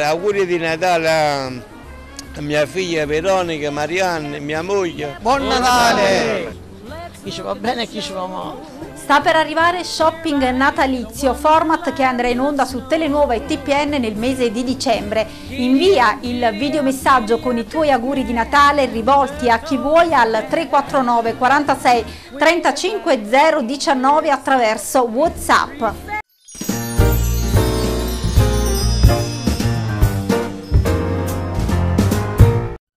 auguri di Natale a mia figlia Veronica, Marianne, mia moglie. Buon Natale! Chi ci va bene e chi ci va male. Sta per arrivare Shopping Natalizio, format che andrà in onda su Telenuova e TPN nel mese di dicembre. Invia il videomessaggio con i tuoi auguri di Natale rivolti a chi vuoi al 349 46 35 019 attraverso WhatsApp.